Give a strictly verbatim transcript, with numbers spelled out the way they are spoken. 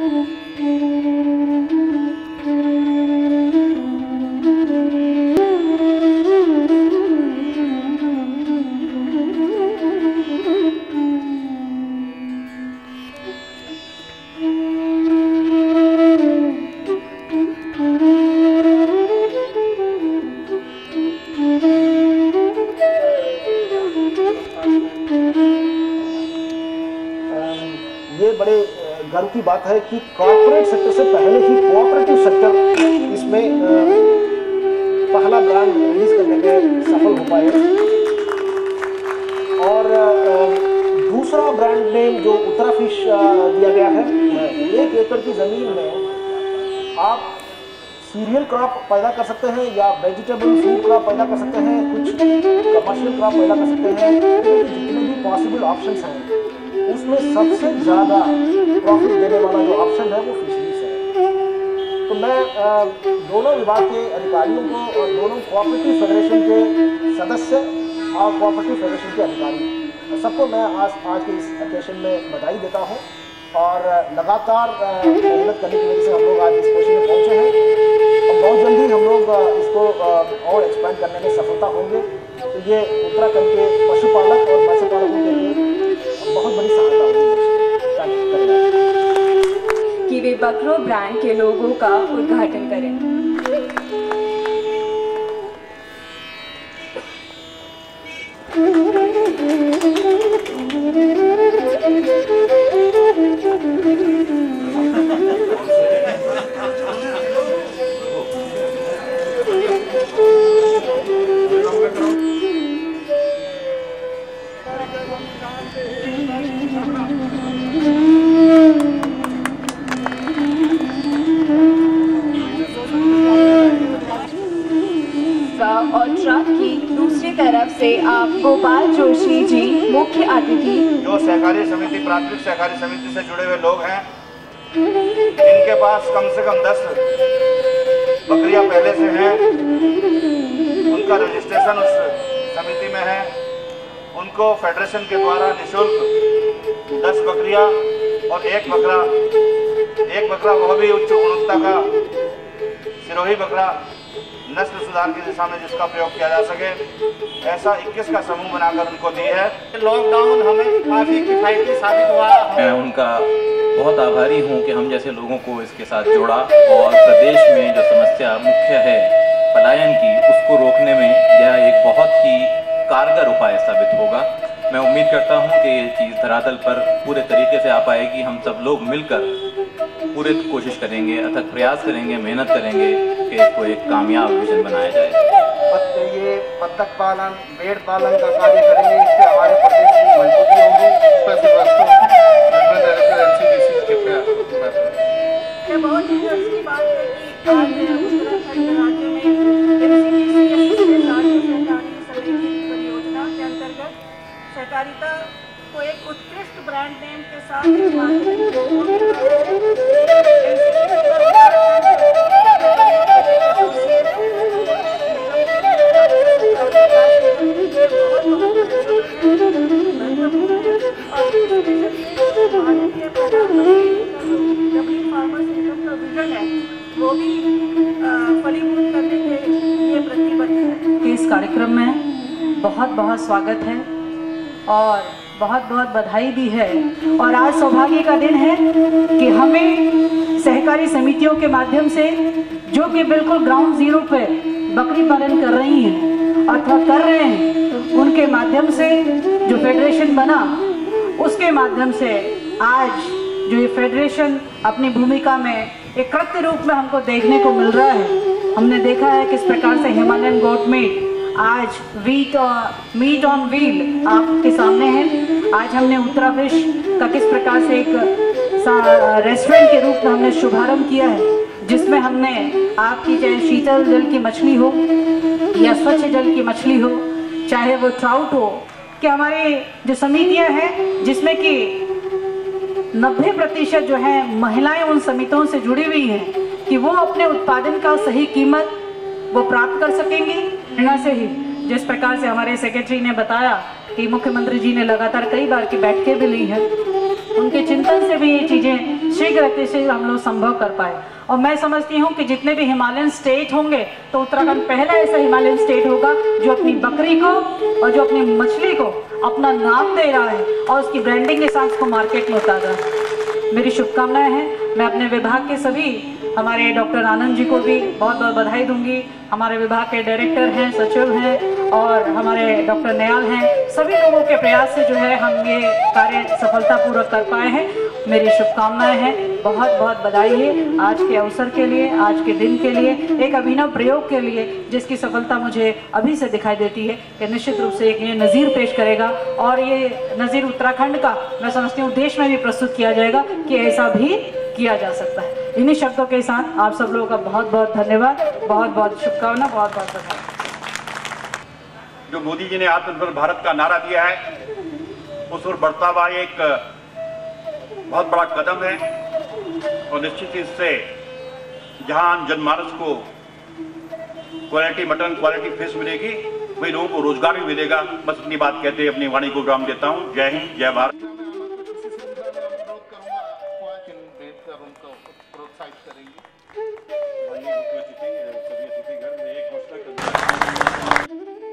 बड़े गर्व की बात है कि कॉर्पोरेट सेक्टर से पहले ही कोऑपरेटिव सेक्टर इसमें पहला ब्रांड रिलीज करने में सफल हो पाए और दूसरा ब्रांड नेम जो उत्तरा फिश दिया गया है। एक एकड़ की ज़मीन में आप सीरियल क्रॉप पैदा कर सकते हैं या वेजिटेबल फूड क्रॉप पैदा कर सकते हैं, कुछ कमर्शियल क्रॉप पैदा कर सकते हैं। जितने भी पॉसिबल ऑप्शंस हैं उसमें सबसे ज़्यादा प्रॉफिट देने वाला जो ऑप्शन है वो फिशरीज है। तो मैं दोनों विभाग के अधिकारियों को और दोनों कोऑपरेटिव फेडरेशन के सदस्य और कोऑपरेटिव फेडरेशन के अधिकारी सबको मैं आज आज के इस ओकेशन में बधाई देता हूँ और लगातार मेहनत करने की वजह से हम लोग आज इस पोजीशन में पहुँचे हैं और बहुत जल्दी हम लोग इसको और एक्सपेंड करने में सफलता होंगे। तो ये उत्तराखंड के पशुपालक और मत्स्य पालकों के लिए बहुत बड़ी सहायता होगी कि वे बकरो ब्रांड के लोगों का उद्घाटन करें। और ट्रक की दूसरी तरफ से आप गोपाल जोशी जी मुख्य अतिथि, जो सहकारी समिति प्राथमिक सहकारी समिति से जुड़े हुए लोग हैं, इनके पास कम से कम दस बकरियां पहले से हैं, उनका रजिस्ट्रेशन उस समिति में है, उनको फेडरेशन के द्वारा निःशुल्क दस बकरियां और एक बकरा एक बकरा वह भी उच्च गुणवत्ता का सिरोही बकरा नस्ल सुधार की दिशा में जिसका प्रयोग किया जा सके, ऐसा इक्कीस का समूह बनाकर उनको दी है। लॉकडाउन हमें काफी किफायती साबित हुआ। मैं उनका बहुत आभारी हूं कि हम जैसे लोगों को इसके साथ जोड़ा और प्रदेश में जो समस्या मुख्य है पलायन की, उसको रोकने में यह एक बहुत ही कारगर उपाय साबित होगा। मैं उम्मीद करता हूं कि ये चीज़ धरातल पर पूरे तरीके से आ पाएगी। हम सब लोग मिलकर पूरे कोशिश करेंगे, अथक प्रयास करेंगे, मेहनत करेंगे कि इसको एक कामयाब विजन बनाया जाए। ये बत्तख पालन, भेड़ पालन का कार्य करेंगे, इससे हमारे प्रदेश की मजबूती होगी। ये बहुत ही अच्छी बात है कि आज उत्तराखंड राज्य में एमसीडीसी राज्य सहकारी समिति परियोजना के अंतर्गत सहकारिता को एक उत्कृष्ट ब्रांड नेम के साथ वो भी फलीभूत करने के लिए प्रतिबद्ध है। इस कार्यक्रम में बहुत बहुत स्वागत है और बहुत बहुत बधाई भी है। और आज सौभाग्य का दिन है कि हमें सहकारी समितियों के माध्यम से जो कि बिल्कुल ग्राउंड जीरो पे बकरी पालन कर रही हैं अथवा कर रहे हैं, उनके माध्यम से जो फेडरेशन बना उसके माध्यम से आज जो ये फेडरेशन अपनी भूमिका में एक कृत्य रूप में हमको देखने को मिल रहा है। हमने देखा है किस प्रकार से हिमालयन गोट मीट आज वीट और मीट ऑन व्हील आपके सामने है। आज हमने उत्तरा फिश का किस प्रकार से एक रेस्टोरेंट के रूप में हमने शुभारंभ किया है, जिसमें हमने आपकी चाहे शीतल जल की मछली हो या स्वच्छ जल की मछली हो, चाहे वो ट्राउट हो, कि हमारे जो समितियां हैं जिसमें कि नब्बे प्रतिशत जो है महिलाएं उन समितियों से जुड़ी हुई हैं कि वो अपने उत्पादन का सही कीमत वो प्राप्त कर सकेंगी। प्रेरणा से ही जिस प्रकार से हमारे सेक्रेटरी ने बताया कि मुख्यमंत्री जी ने लगातार कई बार की बैठकें भी ली हैं, उनके चिंतन से भी ये चीज़ें शीघ्र गति से हम लोग संभव कर पाए। और मैं समझती हूँ कि जितने भी हिमालयन स्टेट होंगे तो उत्तराखंड पहला ऐसा हिमालयन स्टेट होगा जो अपनी बकरी को और जो अपनी मछली को अपना नाम दे रहा है और उसकी ब्रांडिंग के साथ उसको मार्केट में उतार रहा है। मेरी शुभकामनाएं हैं। मैं अपने विभाग के सभी हमारे डॉक्टर आनंद जी को भी बहुत बहुत बधाई दूंगी। हमारे विभाग के डायरेक्टर हैं, सचिव हैं और हमारे डॉक्टर नयाल हैं। सभी लोगों के प्रयास से जो है हम ये कार्य सफलतापूर्वक कर पाए हैं। मेरी शुभकामनाएं हैं, बहुत बहुत बधाई है आज के अवसर के लिए, आज के दिन के लिए, एक अभिनव प्रयोग के लिए जिसकी सफलता मुझे अभी से दिखाई देती है कि निश्चित रूप से एक ये नज़ीर पेश करेगा और ये नज़ीर उत्तराखंड का मैं समझती हूँ देश में भी प्रस्तुत किया जाएगा कि ऐसा भी किया जा सकता है। इन्हीं शब्दों के साथ आप सब लोगों का बहुत बहुत धन्यवाद, बहुत बहुत शुभकामना, बहुत बहुत बधाई। जो मोदी जी ने आत्मनिर्भर भारत का नारा दिया है उस ओर बढ़ता हुआ एक बहुत बड़ा कदम है और निश्चित इससे जहां जनमानस को क्वालिटी मटन, क्वालिटी फिश मिलेगी, वही लोगों को रोजगार भी मिलेगा। बस इतनी बात कहते हुए अपनी वाणी को विराम देता हूं। जय हिंद, जय भारत। प्रोत्साहित करेंगे।